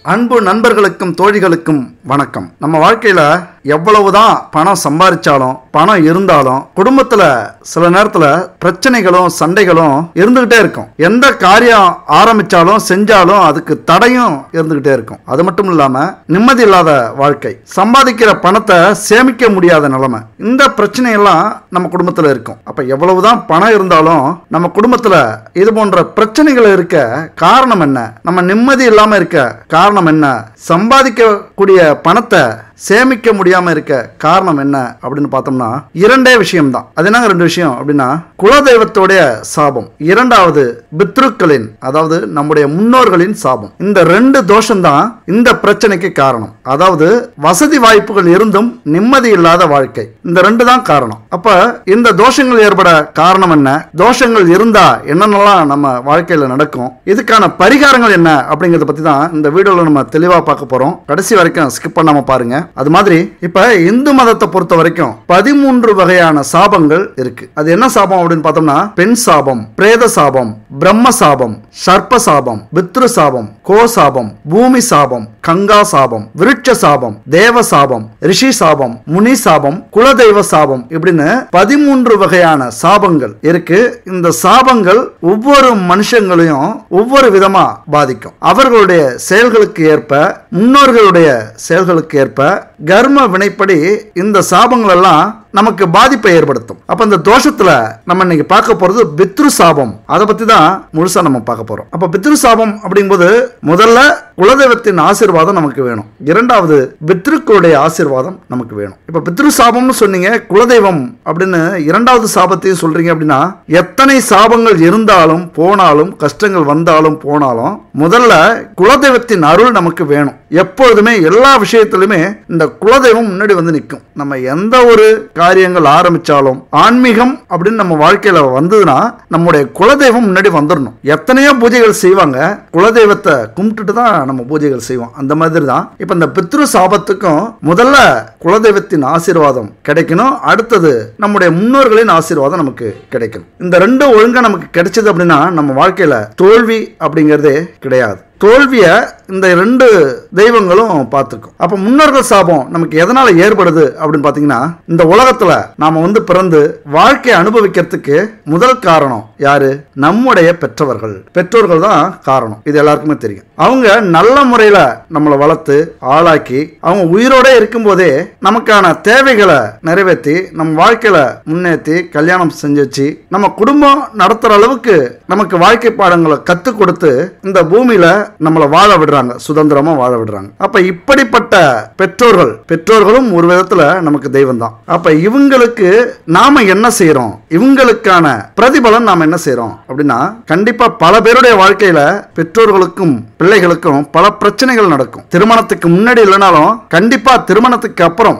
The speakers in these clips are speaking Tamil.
அன்பு நண்பர்களுக்கும் தோழிகளுக்கும் வணக்கம். நம்ம வாழ்க்கையில எவ்வளவுதான் பணம் சம்பாதிச்சாலும் பணம் இருந்தாலும் குடும்பத்துல சில நேரத்துல பிரச்சனைகளும் சண்டைகளும் இருந்துகிட்டே இருக்கும். எந்த காரியம் ஆரம்பிச்சாலும் செஞ்சாலும் அதுக்கு தடையும் இருந்துகிட்டே இருக்கும். அது மட்டும் இல்லாம நிம்மதி இல்லாத வாழ்க்கை, சம்பாதிக்கிற பணத்தை சேமிக்க முடியாத நிலைமை, இந்த பிரச்சனை எல்லாம் நம்ம குடும்பத்துல இருக்கும். அப்ப எவ்வளவுதான் பணம் இருந்தாலும் நம்ம குடும்பத்துல இது போன்ற பிரச்சனைகள் இருக்க காரணம் என்ன? நம்ம நிம்மதி இல்லாம இருக்க காரணம் என்ன? சம்பாதிக்கக்கூடிய பணத்தை சேமிக்க முடியாம இருக்க காரணம் என்ன அப்படின்னு பார்த்தோம்னா இரண்டே விஷயம் தான். அது என்னங்க ரெண்டு விஷயம் அப்படின்னா, குலதெய்வத்தோடைய சாபம், இரண்டாவது பித்ருக்களின், அதாவது நம்முடைய முன்னோர்களின் சாபம். இந்த ரெண்டு தோஷம் தான் இந்த பிரச்சனைக்கு காரணம். அதாவது வசதி வாய்ப்புகள் இருந்தும் நிம்மதி இல்லாத வாழ்க்கை, இந்த ரெண்டு தான் காரணம். அப்ப இந்த தோஷங்கள் ஏற்பட காரணம் என்ன? தோஷங்கள் இருந்தா என்னென்னலாம் நம்ம வாழ்க்கையில நடக்கும்? இதுக்கான பரிகாரங்கள் என்ன அப்படிங்கறத பத்தி தான் இந்த வீடியோல நம்ம தெளிவா பார்க்க போறோம். கடைசி வரைக்கும் ஸ்கிப் பண்ணாம பாருங்க. அது மாதிரி இப்ப இந்து மதத்தை பொறுத்த வரைக்கும் 13 வகையான சாபங்கள் இருக்கு. அது என்ன சாபம் அப்படின்னு பார்த்தோம்னா, பெண் சாபம், பிரேத சாபம், பிரம்ம சாபம், சர்ப்ப சாபம், பித்ரு சாபம், கோ சாபம், பூமி சாபம், கங்கா சாபம், விருட்ச சாபம், தேவ சாபம், ரிஷி சாபம், முனி சாபம், குலதெய்வ சாபம், இப்படின்னு 13 வகையான சாபங்கள் இருக்கு. இந்த சாபங்கள் ஒவ்வொரு மனுஷங்களையும் ஒவ்வொரு விதமா பாதிக்கும். அவர்களுடைய செயல்களுக்கு ஏற்ப, முன்னோர்களுடைய செயல்களுக்கு ஏற்ப, கர்ம வினைப்படி இந்த சாபங்கள் எல்லாம் நமக்கு பாதிப்பை ஏற்படுத்தும். அப்ப இந்த தோஷத்துல நம்ம இன்னைக்கு பார்க்க போறது பித்ரு சாபம். அதை பத்தி தான் முழுசா நம்ம பார்க்க போறோம். அப்ப பித்ரு சாபம் அப்படிங்கும்போது முதல்ல குலதெய்வத்தின் ஆசீர்வாதம் நமக்கு வேணும். இரண்டாவது பித்ருக்களுடைய ஆசீர்வாதம் நமக்கு வேணும். இப்ப பித்ரு சாபம்னு சொன்னீங்க, குலதெய்வம் அப்படின்னு இரண்டாவது சாபத்தையும் சொல்றீங்க அப்படின்னா, எத்தனை சாபங்கள் இருந்தாலும் போனாலும், கஷ்டங்கள் வந்தாலும் போனாலும், முதல்ல குலதெய்வத்தின் அருள் நமக்கு வேணும். எப்பொழுதுமே எல்லா விஷயத்திலுமே இந்த குலதெய்வம் முன்னாடி வந்து நிற்கும். நம்ம எந்த ஒரு காரியங்கள் ஆரம்பிச்சாலும், ஆன்மீகம் அப்படின்னு நம்ம வாழ்க்கையில வந்ததுன்னா நம்முடைய குலதெய்வம் முன்னாடி வந்துடணும். எத்தனையோ பூஜைகள் செய்வாங்க, குலதெய்வத்தை கும்பிட்டுட்டு தான் நம்ம பூஜைகள் செய்வோம். அந்த மாதிரி தான் இப்ப இந்த பித்ரு சாபத்துக்கும் முதல்ல குலதெய்வத்தின் ஆசீர்வாதம் கிடைக்கணும், அடுத்தது நம்முடைய முன்னோர்களின் ஆசீர்வாதம் நமக்கு கிடைக்கணும். இந்த ரெண்டும் ஒழுங்கா நமக்கு கிடைச்சது அப்படின்னா நம்ம வாழ்க்கையில தோல்வி அப்படிங்கிறதே கிடையாது. தோல்விய இந்த ரெண்டு தெய்வங்களும் பார்த்துக்கும். அப்ப முன்னோர்கள் சாபம் நமக்கு எதனால ஏற்படுது அப்படின்னு பாத்தீங்கன்னா, இந்த உலகத்துல நாம வந்து பிறந்து வாழ்க்கையை அனுபவிக்கிறதுக்கு முதல் காரணம் யாரு? நம்முடைய பெற்றவர்கள். பெற்றோர்கள் தான் காரணம். இது எல்லாருக்குமே தெரியும். அவங்க நல்ல முறையில நம்மளை வளர்த்து ஆளாக்கி, அவங்க உயிரோட இருக்கும் போதே நமக்கான தேவைகளை நிறைவேற்றி, நம்ம வாழ்க்கையில முன்னேற்றி கல்யாணம் செஞ்சு வச்சு, நம்ம குடும்பம் நடத்துற அளவுக்கு நமக்கு வாழ்க்கை பாடங்களை கத்துக் கொடுத்து இந்த பூமியில நம்மளை வாழ விடுறாங்க, சுதந்திரமா வாழ விடுறாங்க. அப்ப இப்படிப்பட்ட பெற்றோர்களும் ஒரு விதத்துல நமக்கு தெய்வம் தான். அப்ப இவங்களுக்கு நாம என்ன செய்யறோம், இவங்களுக்கான பிரதிபலன் நாம என்ன செய்யறோம் அப்படின்னா, கண்டிப்பா பல பேருடைய வாழ்க்கையில பெற்றோர்களுக்கும் பிள்ளைகளுக்கும் பல பிரச்சனைகள் நடக்கும். திருமணத்துக்கு முன்னாடி இல்லைனாலும் கண்டிப்பா திருமணத்துக்கு அப்புறம்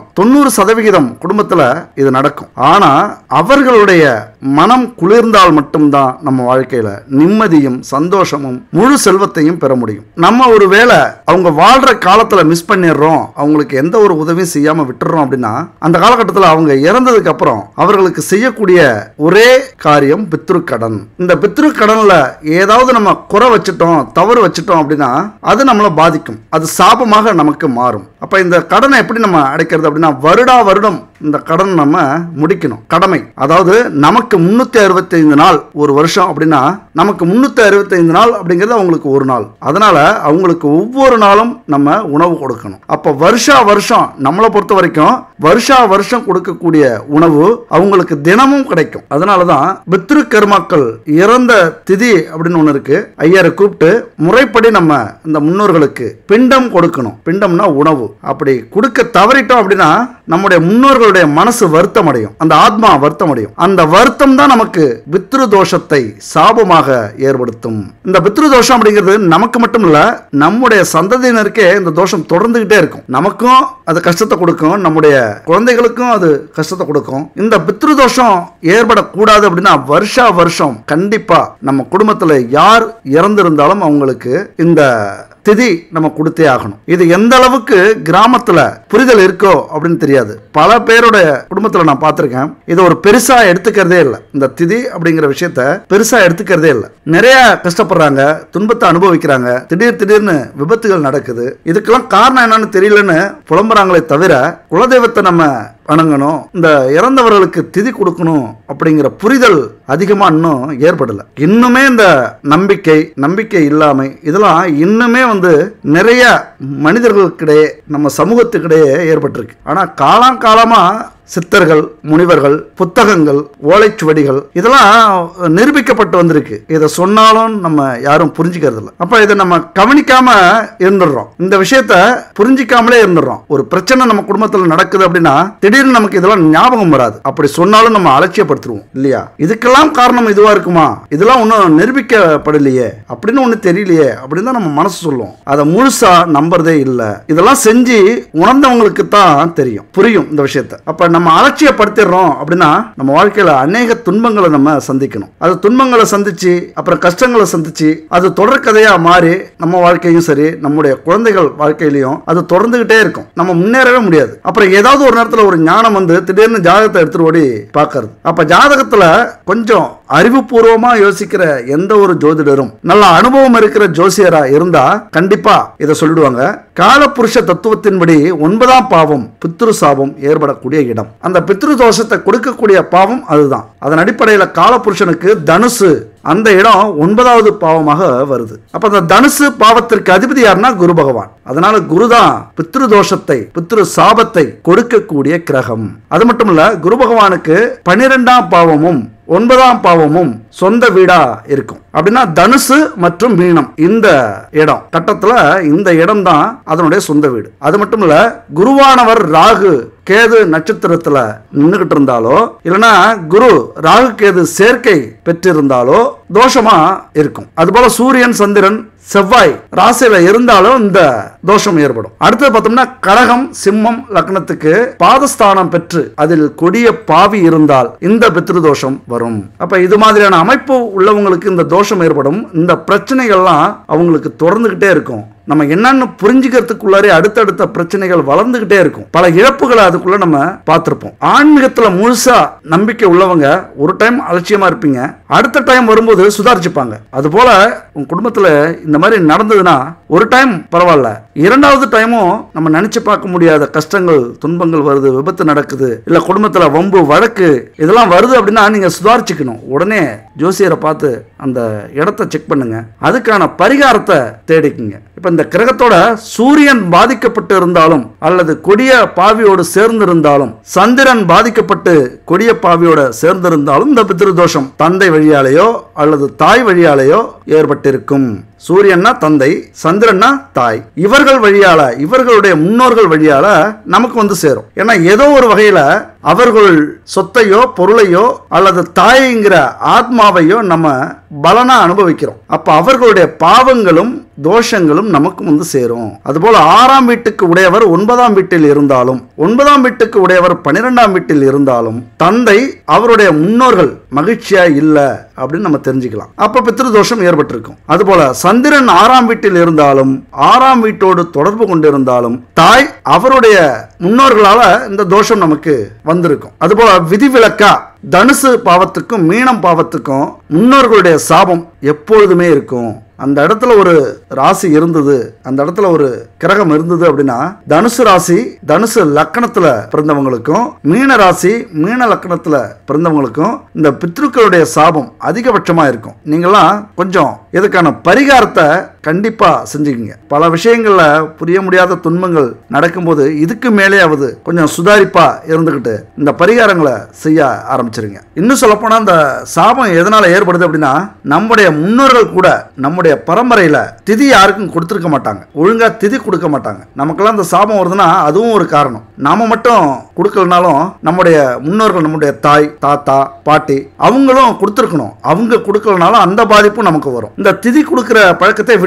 90% குடும்பத்துல இது நடக்கும். ஆனா அவர்களுடைய மனம் குளிர்ந்தால் மட்டும்தான் நம்ம வாழ்க்கையில நிம்மதியும் சந்தோஷமும் முழு செல்வத்தையும் பெற முடியும். நம்ம ஒரு வேளை அவங்க வாழ்ற காலத்துல மிஸ் பண்ணிடுறோம், அவங்களுக்கு எந்த ஒரு உதவியும் செய்யாம விட்டுறோம் அப்படின்னா, அந்த காலகட்டத்தில் அவங்க இறந்ததுக்கு அப்புறம் அவர்களுக்கு செய்யக்கூடிய ஒரே காரியம் பித்ரு கடன். இந்த பித்ரு கடன்ல ஏதாவது நம்ம குறை வச்சுட்டோம், தவறு வச்சுட்டோம் அப்படின்னா அது நம்மளை பாதிக்கும், அது சாபமாக நமக்கு மாறும். அப்ப இந்த கடனை எப்படி நம்ம அடைக்கிறது அப்படின்னா, வருடா வருடம் இந்த கடன் நம்ம முடிக்கணும். கடமை, அதாவது நமக்கு 365 நாள் ஒரு வருஷம் அப்படின்னா, நமக்கு 365 நாள் அப்படிங்கிறது அவங்களுக்கு ஒரு நாள். அதனால அவங்களுக்கு ஒவ்வொரு நாளும் நம்ம உணவு கொடுக்கணும். அப்ப வருஷா வருஷம் நம்மளை பொறுத்த வரைக்கும் வருஷா வருஷம் கொடுக்கக்கூடிய உணவு அவங்களுக்கு தினமும் கிடைக்கும். அதனாலதான் பித்ரு கர்மாக்கள், இறந்த திதி அப்படின்னு ஒண்ணு இருக்கு. ஐயரை கூப்பிட்டு முறைப்படி நம்ம இந்த முன்னோர்களுக்கு பிண்டம் கொடுக்கணும். பிண்டம்னா உணவு. அப்படி கொடுக்க தவறிட்டோம் அப்படின்னா நம்முடைய முன்னோர்களுடைய மனசு வருத்தம் அடையும், அந்த ஆத்மா வருத்தம் அடையும். அந்த வருத்தம் தான் நமக்கு பித்ரு தோஷத்தை சாபமாக ஏற்படுத்தும். இந்த பித்ரு தோஷம் அப்படிங்கிறது நமக்கு மட்டும் இல்ல, நம்முடைய சந்ததியினருக்கே இந்த தோஷம் தொடர்ந்துகிட்டே இருக்கும். நமக்கும் அது கஷ்டத்தை கொடுக்கும், நம்முடைய குழந்தைகளுக்கும் அது கஷ்டத்தை கொடுக்கும். இந்த பித்ரு தோஷம் ஏற்படக்கூடாது அப்படின்னா வருஷா வருஷம் கண்டிப்பா நம்ம குடும்பத்துல யார் இறந்திருந்தாலும் அவங்களுக்கு இந்த திதி நம்ம கொடுத்தே ஆகணும். இது எந்த அளவுக்கு கிராமத்துல புரிதல் இருக்கோ அப்படின்னு தெரியாது. பல பேரோட குடும்பத்துல நான் பார்த்திருக்கேன், இது ஒரு பெருசா எடுத்துக்கிறதே இல்லை. இந்த திதி அப்படிங்கிற விஷயத்த பெருசா எடுத்துக்கிறதே இல்லை. நிறைய கஷ்டப்படுறாங்க, துன்பத்தை அனுபவிக்கிறாங்க, திடீர்னு விபத்துகள் நடக்குது. இதுக்கெல்லாம் காரணம் என்னன்னு தெரியலன்னு புலம்புறாங்களே தவிர குலதெய்வத்தை நம்ம வணங்கணும், இந்த இறந்தவர்களுக்கு திதி கொடுக்கணும் அப்படிங்கிற புரிதல் அதிகமா இன்னும் ஏற்படல. இன்னுமே இந்த நம்பிக்கை இல்லாமை இதெல்லாம் இன்னுமே நிறைய மனிதர்களுக்கிடையே நம்ம சமூகத்துக்கிடையே ஏற்பட்டிருக்கு. ஆனா காலமா சித்தர்கள், முனிவர்கள், புத்தகங்கள், ஓலைச்சுவடிகள் இதெல்லாம் நிரூபிக்கப்பட்டு வந்திருக்கு. இதை சொன்னாலும் நம்ம யாரும் புரிஞ்சுக்கிறது இல்லை. அப்ப இதை நம்ம கவனிக்காம இருந்துடுறோம், இந்த விஷயத்த புரிஞ்சிக்காமலே இருந்துடுறோம். ஒரு பிரச்சனை நம்ம குடும்பத்தில் நடக்குது அப்படின்னா திடீர்னு நமக்கு இதெல்லாம் ஞாபகம் வராது. அப்படி சொன்னாலும் நம்ம அலட்சியப்படுத்துருவோம் இல்லையா? இதுக்கெல்லாம் காரணம் இதுவா இருக்குமா, இதெல்லாம் ஒன்றும் நிரூபிக்கப்படலையே அப்படின்னு ஒண்ணு தெரியலையே அப்படின்னு தான் நம்ம மனசு சொல்லுவோம். அதை முழுசா நம்புறதே இல்லை. இதெல்லாம் செஞ்சு உணர்ந்தவங்களுக்கு தான் தெரியும், புரியும் இந்த விஷயத்த. அப்ப நம்ம அலட்சியப்படுத்திடுறோம் அப்படின்னா நம்ம வாழ்க்கையில அநேக துன்பங்களை நம்ம சந்திக்கணும். அது துன்பங்களை சந்திச்சு அப்புறம் கஷ்டங்களை சந்திச்சு அது தொடர்கதையா மாறி நம்ம வாழ்க்கையும் சரி நம்முடைய குழந்தைகள் வாழ்க்கையிலையும் அது தொடர்ந்துகிட்டே இருக்கும். நம்ம முன்னேறவே முடியாது. அப்புறம் ஏதாவது ஒரு நேரத்தில் ஒரு ஞானம் திடீர்னு ஜாதகத்தை எடுத்துட்டு ஓடி பார்க்கறது. அப்ப ஜாதகத்துல கொஞ்சம் அறிவுபூர்வமா யோசிக்கிற எந்த ஒரு ஜோதிடரும் நல்ல அனுபவம் இருக்கிற ஜோசியரா இருந்தா கண்டிப்பா இதை சொல்லிடுவாங்க. காலபுருஷ தத்துவத்தின்படி 9ஆம் பாவம் பித்ரு சாபம் ஏற்படக்கூடிய இடம். அந்த பித்ரு தோஷத்தை கொடுக்கக்கூடிய பாவம் அதுதான். அதன் அடிப்படையில் காலபுருஷனுக்கு தனுசு அந்த இடம் 9வது பாவமாக வருது. அப்ப அந்த தனுசு பாவத்திற்கு அதிபதி யாருன்னா குரு பகவான். அதனால குரு தான் பித்ரு தோஷத்தை, பித்ரு சாபத்தை கொடுக்கக்கூடிய கிரகம். அது மட்டும் இல்ல, குரு பகவானுக்கு 12ஆம் பாவமும் 9ஆம் பாவமும் சொந்த வீடா இருக்கும். அப்படின்னா தனுசு மற்றும் மீனம் இந்த இடம் கட்டத்துல இந்த இடம் தான் அதனுடைய சொந்த வீடு. அது மட்டும் இல்ல, குருவானவர் ராகு கேது நட்சத்திரத்துல நின்றுகிட்டு இருந்தாலோ இல்லைன்னா குரு ராகு கேது சேர்க்கை பெற்றிருந்தாலோ தோஷமா இருக்கும். அதுபோல சூரியன் சந்திரன் செவ்வாய் ராசியில இருந்தாலும் இந்த தோஷம் ஏற்படும். அடுத்து பார்த்தோம்னா கடகம் சிம்மம் லக்னத்துக்கு பாதஸ்தானம் பெற்று அதில் கொடிய பாவி இருந்தால் இந்த பித்ரு தோஷம் வரும். அப்ப இது மாதிரியான அமைப்பு உள்ளவங்களுக்கு இந்த தோஷம் ஏற்படும். இந்த பிரச்சனைகள்லாம் அவங்களுக்கு தொடர்ந்துகிட்டே இருக்கும். நம்ம என்னன்னு புரிஞ்சுக்கிறதுக்குள்ளாரே அடுத்தடுத்த பிரச்சனைகள் வளர்ந்துகிட்டே இருக்கும். பல இழப்புகளை அதுக்குள்ள நம்ம பார்த்திருப்போம். ஆன்மீகத்துல முழுசா நம்பிக்கை உள்ளவங்க ஒரு டைம் அலட்சியமா இருப்பீங்க, அடுத்த டைம் வரும்போது சுதாரிச்சுப்பாங்க. அது போல உங்க குடும்பத்துல இந்த மாதிரி நடந்ததுன்னா ஒரு டைம் பரவாயில்ல, இரண்டாவது டைமும் நம்ம நினைச்சு பார்க்க முடியாத கஷ்டங்கள் துன்பங்கள் வருது, விபத்து நடக்குது, இல்ல குடும்பத்துல வம்பு வழக்கு இதெல்லாம் வருது அப்படின்னா நீங்க சுதாரிச்சுக்கணும். உடனே ஜோசியரை பார்த்து அந்த இடத்தை செக் பண்ணுங்க, அதுக்கான பரிகாரத்தை தேடிக்குங்க. இப்ப இந்த கிரகத்தோட சூரியன் பாதிக்கப்பட்டு இருந்தாலும் அல்லது கொடிய பாவியோடு சேர்ந்திருந்தாலும், சந்திரன் பாதிக்கப்பட்டு கொடிய பாவியோட சேர்ந்திருந்தாலும் இந்த பித்ரு தோஷம் தந்தை வழியாலேயோ அல்லது தாய் வழியாலேயோ ஏற்பட்டிருக்கும். சூரியன்னா தந்தை, சந்திரன்னா தாய். இவர்கள் வழியால, இவர்களுடைய முன்னோர்கள் வழியால நமக்கு சேரும். ஏன்னா ஏதோ ஒரு வகையில அவர்கள் சொத்தையோ பொருளையோ அல்லது தாய்ங்கிற ஆத்மாவையோ நம்ம பலனா அனுபவிக்கிறோம். அப்ப அவர்களுடைய பாவங்களும் தோஷங்களும் நமக்கு சேரும். அதுபோல 6ஆம் வீட்டுக்கு உடையவர் 9ஆம் வீட்டில் இருந்தாலும், 9ஆம் வீட்டுக்கு உடையவர் 12ஆம் வீட்டில் இருந்தாலும் தந்தை அவருடைய முன்னோர்கள் மகிழ்ச்சியா இல்ல அப்படின்னு நம்ம தெரிஞ்சுக்கலாம். அப்ப பித்ரு தோஷம் ஏற்பட்டிருக்கும். அதுபோல சந்திரன் 6ஆம் வீட்டில் இருந்தாலும் 6ஆம் வீட்டோடு தொடர்பு கொண்டிருந்தாலும் தாய் அவருடைய முன்னோர்களால இந்த தோஷம் நமக்கு வந்திருக்கும். அதுபோல விதிவிலக்கா தனுசு பாவத்துக்கும் மீனம் பாவத்துக்கும் முன்னோர்களுடைய சாபம் எப்பொழுதுமே இருக்கும். அந்த இடத்துல ஒரு ராசி இருந்தது, அந்த இடத்துல ஒரு கிரகம் இருந்தது அப்படின்னா தனுசு ராசி தனுசு லக்கணத்துல பிறந்தவங்களுக்கும் மீன ராசி மீன லக்கணத்துல பிறந்தவங்களுக்கும் இந்த பித்ருக்களுடைய சாபம் அதிகபட்சமா இருக்கும். நீங்களாம் கொஞ்சம் இதுக்கான பரிகாரத்தை கண்டிப்பா செஞ்சுக்கீங்க. பல விஷயங்கள்ல புரிய முடியாத துன்பங்கள் நடக்கும்போது இதுக்கு மேலேயாவது கொஞ்சம் சுதாரிப்பா இருந்துகிட்டு இந்த பரிகாரங்களை செய்ய ஆரம்பிச்சிருங்க. இன்னும் சொல்ல போனா இந்த சாபம் எதனால ஏற்படுது அப்படின்னா நம்முடைய முன்னோர்கள் கூட நம்முடைய பரம்பரையில திதி யாருக்கும் கொடுத்திருக்க மாட்டாங்க, ஒழுங்கா திதி கொடுக்க மாட்டாங்க. நமக்கெல்லாம் இந்த சாபம் வருதுன்னா அதுவும் ஒரு காரணம். நாம மட்டும் கொடுக்கலனாலும் நம்முடைய முன்னோர்கள், நம்முடைய தாய் தாத்தா பாட்டி அவங்களும் கொடுத்திருக்கணும். அவங்க கொடுக்கலனாலும் அந்த பாதிப்பும் நமக்கு வரும். இந்த திதி கொடுக்கிற பழக்கத்தை விட்டு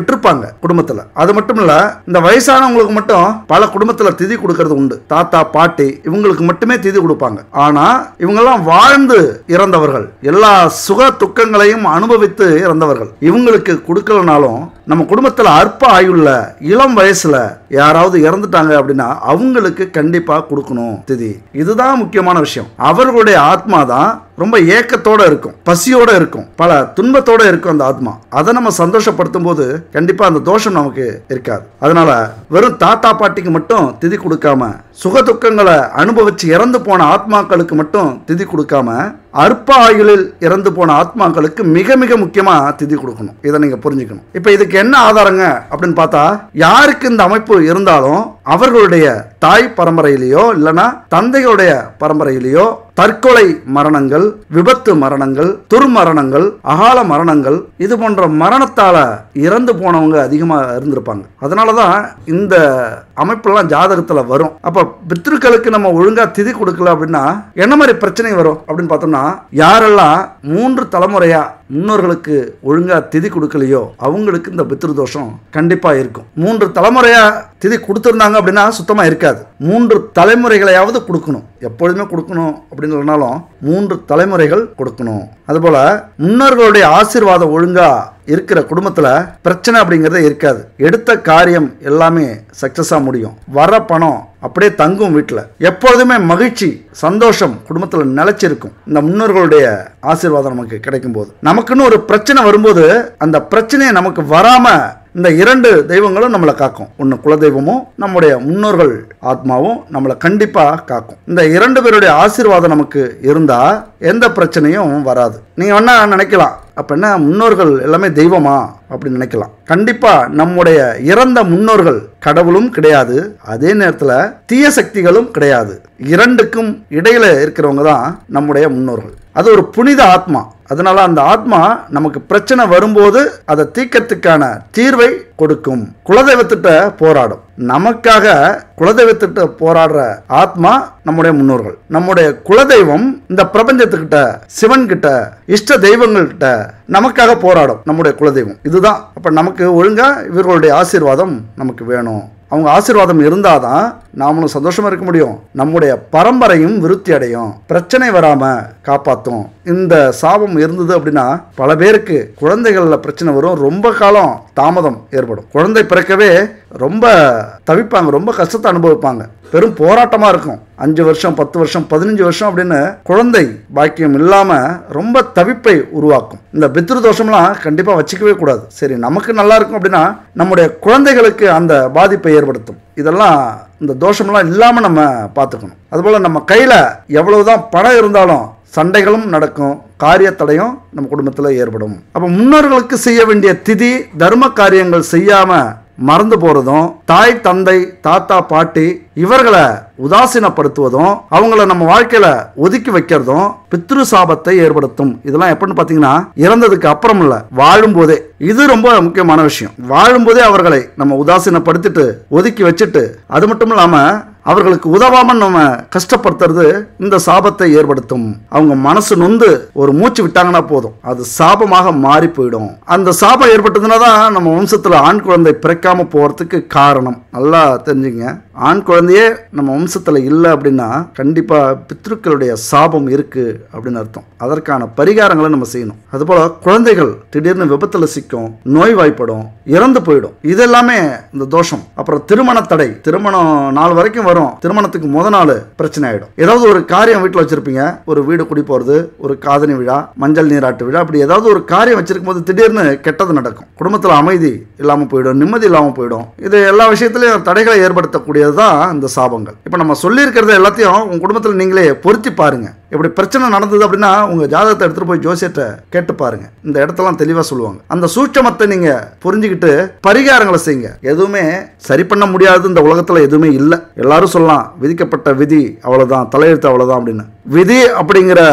விட்டுருப்பாங்க குடும்பத்துல. அது மட்டும் இல்ல, இந்த வயசானவங்களுக்கு மட்டும் பல குடும்பத்துல திதி கொடுக்கறது உண்டு. தாத்தா பாட்டி இவங்களுக்கு மட்டுமே திதி கொடுப்பாங்க. ஆனா இவங்கெல்லாம் வாழ்ந்து இறந்தவர்கள், எல்லா சுக துக்கங்களையும் அனுபவித்து இறந்தவர்கள். இவங்களுக்கு கொடுக்கலனாலும் நம்ம குடும்பத்துல அற்ப ஆயுள்ள இளம் வயசுல யாராவது இறந்துட்டாங்க அப்படின்னா அவங்களுக்கு கண்டிப்பா கொடுக்கணும் திதி. இதுதான் முக்கியமான விஷயம். அவர்களுடைய ஆத்மா தான் ரொம்ப ஏக்கத்தோட இருக்கும், பசியோட இருக்கும், பல துன்பத்தோட இருக்கும் அந்த ஆத்மா. அதை நம்ம சந்தோஷப்படுத்தும் போது கண்டிப்பா அந்த தோஷம் நமக்கு இருக்காது. அதனால வெறும் தாத்தா பாட்டிக்கு மட்டும் திதி கொடுக்காம, சுக துக்கங்களை அனுபவிச்சு இறந்து போன ஆத்மாக்களுக்கு மட்டும் திதி கொடுக்காம, அற்ப ஆயுளில் இறந்து போன ஆத்மாக்களுக்கு மிக மிக முக்கியமா திதி கொடுக்கணும். இதை நீங்க புரிஞ்சுக்கணும். இப்ப இதுக்கு என்ன ஆதாரங்க அப்படின்னு பார்த்தா, யாருக்கு இந்த அமைப்பு இருந்தாலும் அவர்களுடைய தாய் பரம்பரையிலேயோ இல்லைன்னா தந்தைகளுடைய பரம்பரையிலேயோ தற்கொலை மரணங்கள், விபத்து மரணங்கள், துர்மரணங்கள், அகால மரணங்கள், இது போன்ற மரணத்தால இறந்து போனவங்க அதிகமா இருந்திருப்பாங்க. அதனாலதான் இந்த அமைப்பெல்லாம் ஜாதகத்துல வரும். அப்ப பித்ருக்களுக்கு நம்ம ஒழுங்கா திதி கொடுக்கல அப்படின்னா என்ன மாதிரி பிரச்சனை வரும் அப்படின்னு பார்த்தோம்னா, யாரெல்லாம் 3 தலைமுறையா முன்னோர்களுக்கு ஒழுங்கா திதி கொடுக்கலையோ அவங்களுக்கு இந்த பித்ரு தோஷம் கண்டிப்பா இருக்கும். 3 தலைமுறையா திதி கொடுத்திருந்தாங்க அப்படின்னா சுத்தமா இருக்காது. 3 தலைமுறைகளையாவது கொடுக்கணும், எப்பொழுதுமே கொடுக்கணும் அப்படின்னு சொன்னாலும் 3 தலைமுறைகள் கொடுக்கணும். அதுபோல முன்னோர்களுடைய ஆசீர்வாதம் ஒழுங்கா இருக்கிற குடும்பத்துல பிரச்சனை அப்படிங்கறதே இருக்காது. எடுத்த காரியம் எல்லாமே சக்சஸா முடியும். வர பணம் அப்படியே தங்கும். வீட்டுல எப்பொழுதுமே மகிழ்ச்சி, சந்தோஷம் குடும்பத்துல நிலைச்சிருக்கும். இந்த முன்னோர்களுடைய ஆசீர்வாதம் நமக்கு கிடைக்கும் போது, நமக்குன்னு ஒரு பிரச்சனை வரும்போது அந்த பிரச்சனையை நமக்கு வராம இந்த 2 தெய்வங்களும் நம்மளை காக்கும். ஒன்று குலதெய்வமும் நம்முடைய முன்னோர்கள் ஆத்மாவும் நம்மளை கண்டிப்பா காக்கும். இந்த 2 பேருடைய ஆசீர்வாதம் நமக்கு இருந்தா எந்த பிரச்சனையும் வராது. நீங்க வேணா நினைக்கலாம், அப்ப என்ன முன்னோர்கள் எல்லாமே தெய்வமா அப்படின்னு நினைக்கலாம். கண்டிப்பா நம்முடைய இறந்த முன்னோர்கள் கடவுளும் கிடையாது, அதே நேரத்தில் தீய சக்திகளும் கிடையாது. 2க்கும் இடையில இருக்கிறவங்க தான் நம்முடைய முன்னோர்கள். அது ஒரு புனித ஆத்மா. அதனால அந்த ஆத்மா நமக்கு பிரச்சனை வரும்போது அதை தீர்க்கறதுக்கான தீர்வை கொடுக்கும். குலதெய்வத்திட்ட போராடும். நமக்காக குலதெய்வத்திட்ட போராடுற ஆத்மா நம்முடைய முன்னோர்கள். நம்முடைய குலதெய்வம் இந்த பிரபஞ்சத்துக்கிட்ட, சிவன் கிட்ட, இஷ்ட தெய்வங்கள் கிட்ட நமக்காக போராடும் நம்முடைய குலதெய்வம். இதுதான். அப்ப நமக்கு ஒழுங்கா இவர்களுடைய ஆசீர்வாதம் நமக்கு வேணும். அவங்க ஆசீர்வாதம் இருந்தாதான் நாமளும் சந்தோஷமா இருக்க முடியும், நம்முடைய பரம்பரையும் விருத்தி அடையும், பிரச்சனை வராம காப்பாற்றும். இந்த சாபம் இருந்தது அப்படின்னா பல பேருக்கு குழந்தைகள்ல பிரச்சனை வரும், ரொம்ப காலம் தாமதம் ஏற்படும். குழந்தை பிறக்கவே ரொம்ப தவிப்பாங்க, ரொம்ப கஷ்டத்தை அனுபவிப்பாங்க, பெரும் போராட்டமா இருக்கும். 5 வருஷம் 10 வருஷம் 15 வருஷம் அப்படின்னு குழந்தை பாக்கியம் இல்லாம ரொம்ப தவிப்பை உருவாக்கும். இந்த பித்ரு தோஷம்லாம் கண்டிப்பா வச்சுக்கவே கூடாது. சரி, நமக்கு நல்லா இருக்கும் அப்படின்னா நம்முடைய குழந்தைகளுக்கு அந்த பாதிப்பை ஏற்படுத்தும். இதெல்லாம் இந்த தோஷம்லாம் இல்லாம நம்ம பார்த்துக்கணும். அதுபோல நம்ம கையில எவ்வளவுதான் பணம் இருந்தாலும் சண்டைகளும் நடக்கும், காரிய தடையும் நம்ம குடும்பத்தில் ஏற்படும். அப்ப முன்னோர்களுக்கு செய்ய வேண்டிய திதி தர்ம காரியங்கள் செய்யாம மறந்து போறதும், தாய் தந்தை தாத்தா பாட்டி இவர்களை உதாசீனப்படுத்துவதும், அவங்கள நம்ம வாழ்க்கையில ஒதுக்கி வைக்கிறதும் பித்ரு சாபத்தை ஏற்படுத்தும். இதெல்லாம் எப்படின்னு பாத்தீங்கன்னா இறந்ததுக்கு அப்புறம் இல்ல, வாழும் போதே. இது ரொம்ப முக்கியமான விஷயம். வாழும் போதே அவர்களை நம்ம உதாசீனப்படுத்திட்டு ஒதுக்கி வச்சுட்டு, அது மட்டும் இல்லாம அவர்களுக்கு உதவாம நம்ம கஷ்டப்படுத்துறது இந்த சாபத்தை ஏற்படுத்தும். அவங்க மனசு நொந்து ஒரு மூச்சு விட்டாங்கன்னா போதும், அது சாபமாக மாறி போயிடும். அந்த சாபம் ஏற்பட்டதுன்னா தான் நம்ம வம்சத்துல ஆண் குழந்தை பிறக்காம போறதுக்கு காரணம். நல்லா தெரிஞ்சுங்க, ஆண் குழந்தையே நம்ம வம்சத்துல இல்லை அப்படின்னா கண்டிப்பா பித்ருக்களுடைய சாபம் இருக்கு அப்படின்னு அர்த்தம். அதற்கான பரிகாரங்களை நம்ம செய்யணும். அதுபோல குழந்தைகள் திடீர்னு விபத்துல சிக்கும், நோய்வாய்ப்படும், இறந்து போயிடும். இதெல்லாமே இந்த தோஷம். அப்புறம் திருமண தடை, திருமணம் நாள் வரைக்கும் வரும், திருமணத்துக்கு முத நாள் பிரச்சனை ஆயிடும். ஏதாவது ஒரு காரியம் வீட்டில் வச்சிருப்பீங்க, ஒரு வீடு குடி போறது, ஒரு காதணி விழா, மஞ்சள் நீராட்டு விழா, அப்படி ஏதாவது ஒரு காரியம் வச்சிருக்கும் போது திடீர்னு கெட்டது நடக்கும். குடும்பத்தில் அமைதி இல்லாம போயிடும், நிம்மதி இல்லாம போயிடும். இது எல்லா விஷயத்திலையும் தடைகளை ஏற்படுத்தக்கூடியதுதான் இந்த சாபங்கள். இப்ப நம்ம சொல்லி இருக்கிறத எல்லாத்தையும் உங்க குடும்பத்தில் நீங்களே பொருத்தி பாருங்க. இப்படி பிரச்சனை நடந்தது அப்படின்னா உங்க ஜாதகத்தை எடுத்துட்டு போய் ஜோசியத்தை கேட்டு பாருங்க. இந்த இடத்தெல்லாம் தெளிவா சொல்லுவாங்க. அந்த சூட்சமத்தை நீங்க புரிஞ்சுக்கிட்டு பரிகாரங்களை செய்யுங்க. எதுவுமே சரி பண்ண முடியாது இந்த உலகத்துல எதுவுமே இல்லை. எல்லாரும் சொல்லலாம் விதிக்கப்பட்ட விதி அவ்வளவுதான், தலையெழுத்து அவ்வளவுதான் அப்படின்னு. விதி அப்படிங்கிற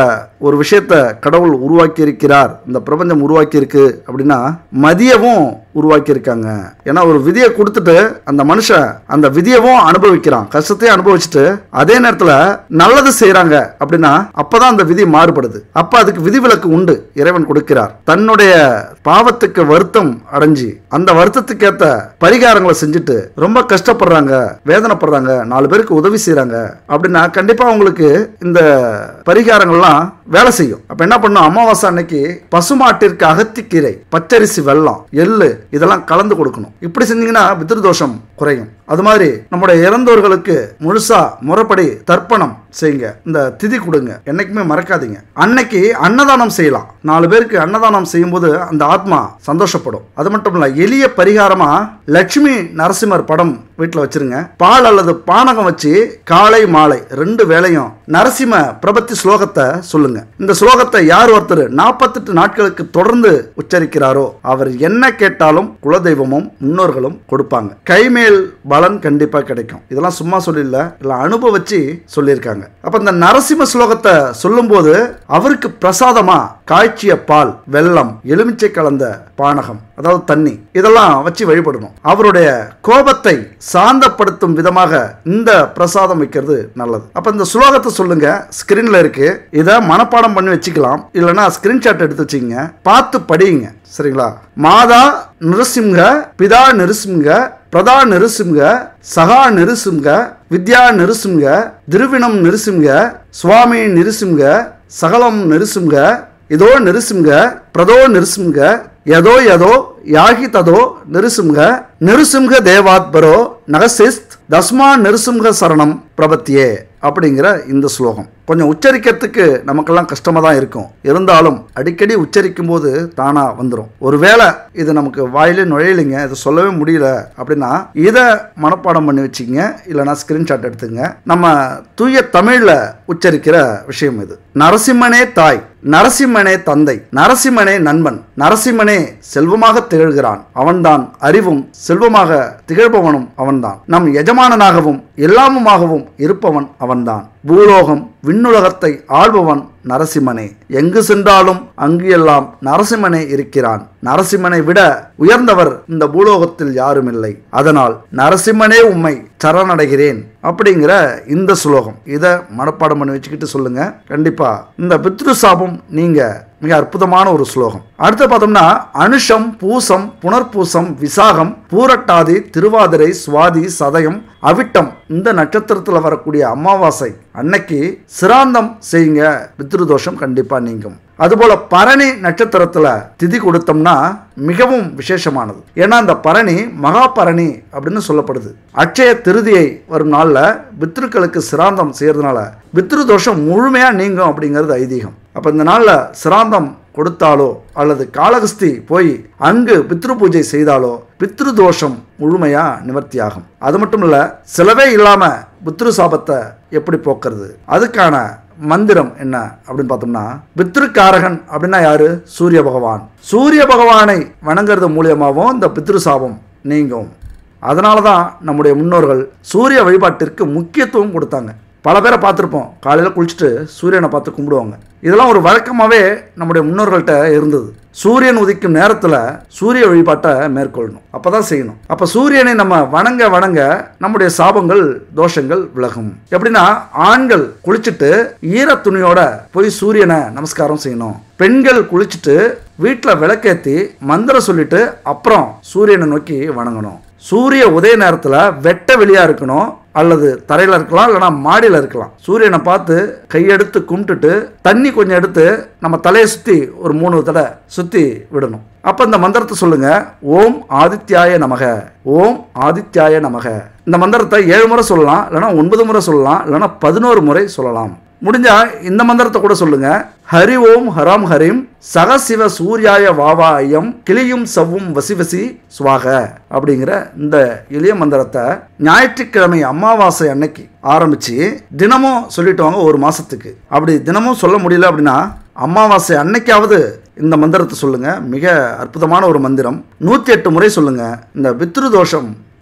ஒரு விஷயத்தை கடவுள் உருவாக்கி இருக்கிறார், இந்த பிரபஞ்சம் உருவாக்கி இருக்கு அப்படின்னா மதியவும் உருவாக்கி இருக்காங்க. ஏன்னா ஒரு விதியை கொடுத்துட்டு அந்த மனுஷன் அந்த விதியவும் அனுபவிக்கிறான், கஷ்டத்தையும் அனுபவிச்சுட்டு அதே நேரத்தில் நல்லது செய்யறாங்க அப்படின்னா அப்பதான் அந்த விதி மாறுபடுது. அப்ப அதுக்கு விதிவிலக்கு உண்டு, இறைவன் கொடுக்கிறார். தன்னுடைய பாவத்துக்கு வருத்தம் அடைஞ்சி அந்த வருத்தத்துக்கு ஏத்த பரிகாரங்களை செஞ்சுட்டு ரொம்ப கஷ்டப்படுறாங்க, வேதனைப்படுறாங்க, 4 பேருக்கு உதவி செய்யறாங்க அப்படின்னா கண்டிப்பா உங்களுக்கு இந்த பரிகாரங்கள்லாம் வேலை செய்யும். அப்ப என்ன பண்ணும், அமாவாசை அன்னைக்கு பசுமாட்டிற்கு அகத்திக்கீரை, பச்சரிசி, வெல்லம், எள்ளு இதெல்லாம் கலந்து கொடுக்கணும். இப்படி செஞ்சீங்கன்னா பித்ருதோஷம் குறையும். அது மாதிரி நம்முடைய இறந்தோர்களுக்கு முழுசா முறைப்படி தர்ப்பணம் செய்யுங்க, இந்த திதி கொடுங்க, என்னைக்குமே மறக்காதீங்க. அன்னைக்கு அன்னதானம் செய்யலாம். 4 பேருக்கு அன்னதானம் செய்யும்போது அந்த ஆத்மா சந்தோஷப்படும். அது மட்டும் இல்ல, எளிய பரிகாரமா லட்சுமி நரசிம்மர் படம் வீட்டில் வச்சிருங்க. பால் அல்லது பானகம் வச்சு காலை மாலை 2 வேளையும் நரசிம்ம பிரபத்தி ஸ்லோகத்தை சொல்லுங்க. இந்த ஸ்லோகத்தை யார் ஒருத்தர் 48 நாட்களுக்கு தொடர்ந்து உச்சரிக்கிறாரோ அவர் என்ன கேட்டாலும் குலதெய்வமும் முன்னோர்களும் கொடுப்பாங்க. கைமேல் பலன் கண்டிப்பா கிடைக்கும். இதெல்லாம் சும்மா சொல்லல, இல்ல அனுபவிச்சு சொல்லியிருக்காங்க. அப்ப இந்த நரசிம்ம ஸ்லோகத்தை சொல்லும் போது அவருக்கு பிரசாதமா காய்ச்சிய பால், வெல்லம், எலுமிச்சை கலந்த பானகம், அதாவது தண்ணி, இதெல்லாம் வச்சு வழிபடணும். அவருடைய கோபத்தை சாந்தப்படுத்தும் விதமாக இந்த பிரசாதம் வைக்கிறது நல்லது. அப்ப இந்த ஸ்லோகத்தை சொல்லுங்க, ஸ்கிரீன்ல இருக்கு, இதை மனப்பாடம் பண்ணி வச்சுக்கலாம், இல்லைன்னா ஸ்கிரீன்ஷாட் எடுத்து வச்சுங்க, பார்த்து படியுங்க. சரிங்களா? மாதா நிருசிம்ஹ, பிதா நிருசிம்ஹ, பிரதா நிருசிம்ஹ, சகா நிருசிம்ஹ, வித்யா நிருசிம்ஹ, திருவிணம் நிருசிம்ஹ, சுவாமி நிருசிம்ஹ, சகலம் நிருசிம்ஹ, இதோ நிருசிம்ஹ, பிரதோ நிருசிம்ஹ, யதோ யதோ யாகி ததோ நிருசிம்ஹ, நிருசிம்ஹ தேவாத்பரோ நகசிஸ்த் தஸ்மா நிருசிம்ஹ சரணம் பிரபத்தியே அப்படிங்கிற இந்த ஸ்லோகம். கொஞ்சம் உச்சரிக்கிறதுக்கு நமக்கெல்லாம் கஷ்டமாக தான் இருக்கும், இருந்தாலும் அடிக்கடி உச்சரிக்கும் போது தானா வந்துடும். ஒருவேளை இது நமக்கு வாயிலே நுழையலைங்க, இதை சொல்லவே முடியல அப்படின்னா இதை மனப்பாடம் பண்ணி வச்சுங்க, இல்லைனா ஸ்கிரீன்ஷாட் எடுத்துங்க. நம்ம தூய தமிழில் உச்சரிக்கிற விஷயம் இது. நரசிம்மனே தாய், நரசிம்மனே தந்தை, நரசிம்மனே நண்பன், நரசிம்மனே செல்வமாக திகழ்கிறான், அவன்தான் அறிவும் செல்வமாக திகழ்பவனும் அவன்தான், நம் எஜமானனாகவும் எல்லாமுமாகவும் இருப்பவன் அவன்தான், பூலோகம் விண்ணுலகத்தை ஆள்பவன் நரசிம்மனே, எங்கு சென்றாலும் அங்கு எல்லாம் நரசிம்மனே இருக்கிறான், நரசிம்மனை விட உயர்ந்தவர் இந்த பூலோகத்தில் யாரும் இல்லை, அதனால் நரசிம்மனே உம்மை சரணடைகிறேன் அப்படிங்கிற இந்த ஸ்லோகம். இதை மனப்பாடம் பண்ணி வச்சுக்கிட்டு சொல்லுங்க, கண்டிப்பா இந்த பித்ரு சாபம் நீங்க. மிக அற்புதமான ஒரு ஸ்லோகம். அடுத்து பார்த்தோம்னா அனுஷம், பூசம், புனர்பூசம், விசாகம், பூரட்டாதி, திருவாதிரை, சுவாதி, சதயம், அவிட்டம் இந்த நட்சத்திரத்தில் வரக்கூடிய அமாவாசை அன்னைக்கு சிராந்தம் செய்யுங்க, பித்ருதோஷம் கண்டிப்பா நீங்கும். அதுபோல பரணி நட்சத்திரத்துல திதி கொடுத்தோம்னா மிகவும் விசேஷமானது. ஏன்னா இந்த பரணி மகா பரணி அப்படின்னு சொல்லப்படுது. அட்சய திருதியை வரும் நாள்ல பித்ருக்களுக்கு சிராந்தம் செய்யறதுனால பித்ருதோஷம் முழுமையா நீங்கும் அப்படிங்கிறது ஐதீகம். அப்ப இந்த நாள்ல சிராந்தம் கொடுத்தாலோ அல்லது காளகஸ்தி போய் அங்கு பித்ரு பூஜை செய்தாலோ பித்ருதோஷம் முழுமையா நிவர்த்தியாகும். அது மட்டும் இல்ல, செலவே இல்லாம பித்ரு சாபத்தை எப்படி போக்குறது, அதுக்கான மந்திரம் என்ன அப்படின்னு பார்த்தோம்னா, பித்ருக்காரகன் அப்படின்னா யாரு? சூரிய பகவான். சூரிய பகவானை வணங்குறது மூலியமாகவும் இந்த பித்ரு சாபம் நீங்கும். அதனால தான் நம்முடைய முன்னோர்கள் சூரிய வழிபாட்டிற்கு முக்கியத்துவம் கொடுத்தாங்க. பல பேரை பார்த்துருப்போம், காலையில் குளிச்சுட்டு சூரியனை பார்த்து கும்பிடுவாங்க. இதெல்லாம் ஒரு வழக்கமாகவே நம்முடைய முன்னோர்கள்ட்ட இருந்தது. சூரியன் உதிக்கும் நேரத்தில் சூரிய வழிபாட்டை மேற்கொள்ளணும், அப்போ தான் செய்யணும். அப்போ சூரியனை நம்ம வணங்க வணங்க நம்முடைய சாபங்கள், தோஷங்கள் விலகும். எப்படின்னா, ஆண்கள் குளிச்சுட்டு ஈர துணியோட போய் சூரியனை நமஸ்காரம் செய்யணும். பெண்கள் குளிச்சுட்டு வீட்டில் விளக்கேற்றி மந்திரம் சொல்லிட்டு அப்புறம் சூரியனை நோக்கி வணங்கணும். சூரிய உதய நேரத்தில் வெட்ட வெளியாக இருக்கணும், அல்லது தரையில் இருக்கலாம், இல்லைனா மாடியில் இருக்கலாம். சூரியனை பார்த்து கையெடுத்து கும்பிட்டுட்டு தண்ணி கொஞ்சம் எடுத்து நம்ம தலையை சுற்றி ஒரு 3 தடவை சுற்றி விடணும். அப்போ இந்த மந்திரத்தை சொல்லுங்க, ஓம் ஆதித்யாய நமக, ஓம் ஆதித்யாய நமக. இந்த மந்திரத்தை 7 முறை சொல்லலாம், இல்லைனா 9 முறை சொல்லலாம், இல்லைனா 11 முறை சொல்லலாம். முடிஞ்சா இந்த மந்திரத்தை கூட சொல்லுங்க, ஹரி ஓம் ஹராம் ஹரிம் சகசிவ சூர்யாய வாவா ஐயம் கிளியும் சவ்வும் வசிவசி சுவாக அப்படிங்கிற இந்த எளிய மந்திரத்தை ஞாயிற்றுக்கிழமை அமாவாசை அன்னைக்கு ஆரம்பிச்சு தினமும் சொல்லிட்டு வாங்க, 1 மாசத்துக்கு. அப்படி தினமும் சொல்ல முடியல அப்படின்னா அமாவாசை அன்னைக்காவது இந்த மந்திரத்தை சொல்லுங்க. மிக அற்புதமான ஒரு மந்திரம். 108 முறை சொல்லுங்க. இந்த பித்ரு தோஷம்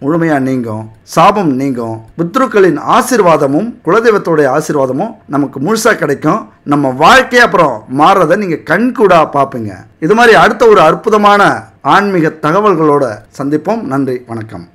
முழுமையா நீங்கும், சாபம் நீங்கும், பித்ருக்களின் ஆசீர்வாதமும் குலதெய்வத்தோடைய ஆசீர்வாதமும் நமக்கு முழுசா கிடைக்கும். நம்ம வாழ்க்கையை அப்புறம் மாறுறதை நீங்க கண்கூடா பார்ப்பீங்க. இது மாதிரி அடுத்த ஒரு அற்புதமான ஆன்மீக தகவல்களோட சந்திப்போம். நன்றி, வணக்கம்.